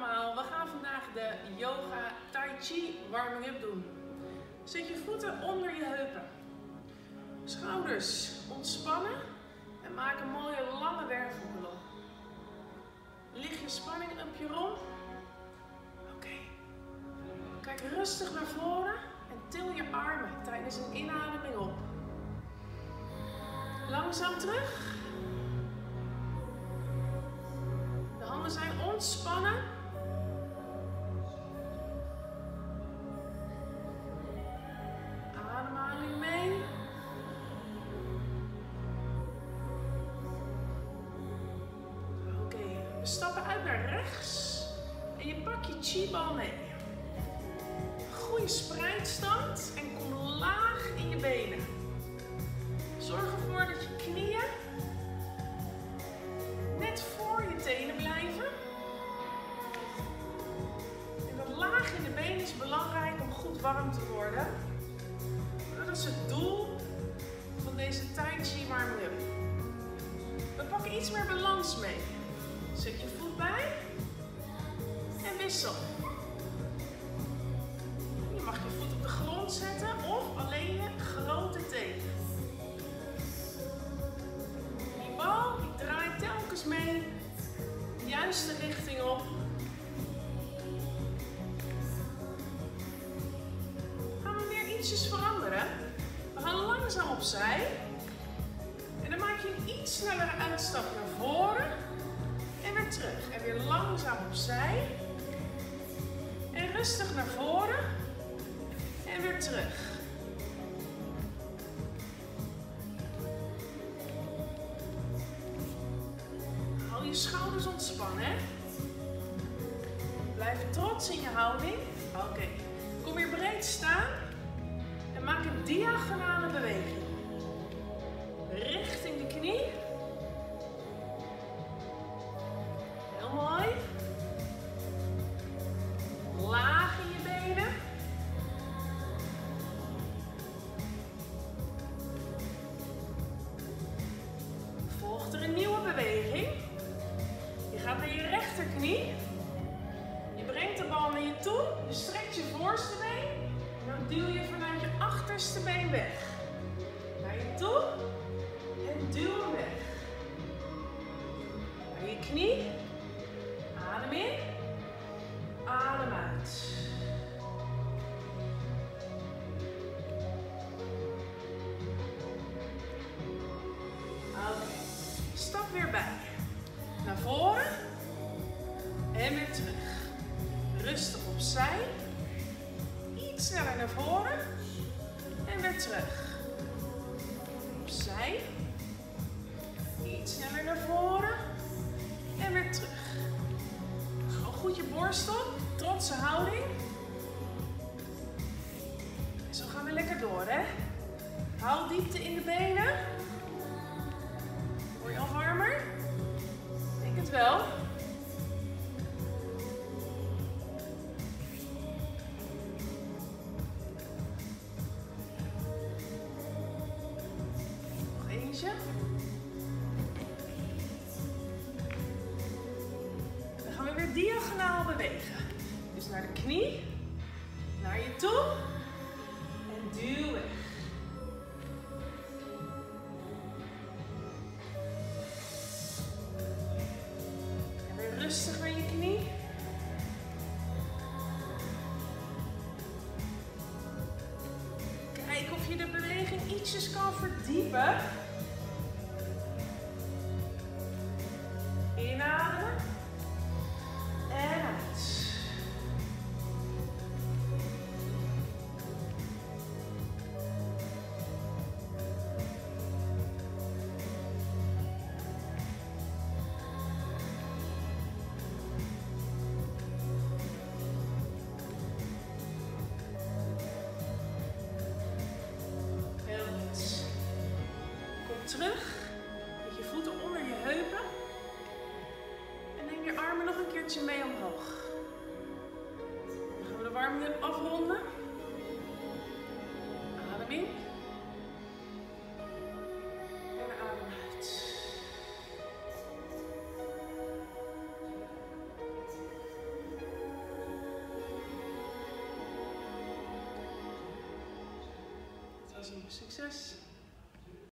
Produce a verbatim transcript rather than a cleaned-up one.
allemaal, we gaan vandaag de yoga tai chi warming up doen. Zet je voeten onder je heupen. Schouders ontspannen en maak een mooie lange wervelkolom. Lig je spanning op je romp. Oké. Okay. Kijk rustig naar voren en til je armen tijdens een inademing op. Langzaam terug. De handen zijn ontspannen. Ademhaling mee. Oké, okay. We stappen uit naar rechts en je pakt je chi-bal mee. Goede spreidstand en kom laag in je benen. Zorg ervoor dat je knieën net voor je tenen blijven. En dat laag in de benen is belangrijk om goed warm te worden. Dat is het doel van deze tai chi warming up. We pakken iets meer balans mee. Zet je voet bij en wissel. Je mag je voet op de grond zetten of alleen je grote teen. Die bal die draait telkens mee de juiste richting op. Gaan we weer ietsjes veranderen. We gaan langzaam opzij. En dan maak je een iets snellere uitstap naar voren. En weer terug. En weer langzaam opzij. En rustig naar voren. En weer terug. Hou je schouders ontspannen. Hè? Blijf trots in je houding. Oké. Okay. Kom weer breed staan. En maak een diagonale beweging. Richting de knie. Heel mooi. Laag in je benen. Volgt er een nieuwe beweging. Je gaat naar je rechterknie. Je brengt de bal naar je toe. Je strekt je voorste been. En dan duw je vanuit je achterste been weg. Naar je toe. En duw hem weg. Naar je knie. Adem in. Adem uit. Oké. Okay. Stap weer bij. Naar voren. En weer terug. Rustig opzij. Iets sneller naar voren. En weer terug. Opzij. Iets sneller naar voren. En weer terug. Hou goed je borst op. Trotse houding. En zo gaan we lekker door, hè. Hou diepte in de benen. Word je al warmer? Ik denk het wel. Nog eentje. Dan gaan we weer diagonaal bewegen. Dus naar de knie, naar je toe en duw weg. En weer rustig naar je knie. Kijk of je de beweging ietsjes kan verdiepen. Inademen. En uit. Heel goed. Kom terug met je voeten onder je heupen. En neem je armen nog een keertje mee omhoog. Dan gaan we de warming up afronden. Adem in. En adem uit. Dan zien we succes.